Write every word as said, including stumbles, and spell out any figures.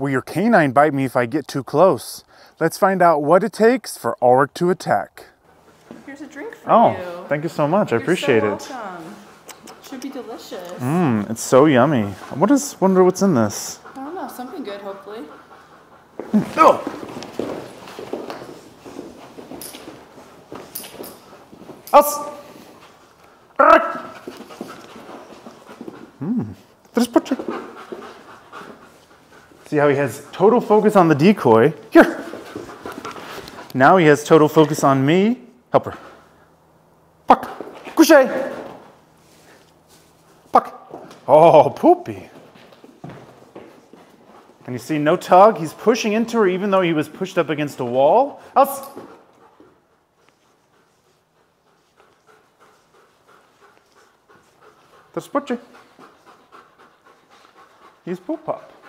Will your canine bite me if I get too close? Let's find out what it takes for Alrick to attack. Here's a drink for oh, you. Oh, thank you so much. I You're appreciate so it. welcome. Should be delicious. Mmm, it's so yummy. What is, wonder what's in this? I don't know, something good, hopefully. Oh! Us! Hmm. See how he has total focus on the decoy. Here! Now he has total focus on me. Help her. Puck! Couché! Puck! Oh, Poopy. And you see, no tug. He's pushing into her even though he was pushed up against a wall. Us! He's Poohpup.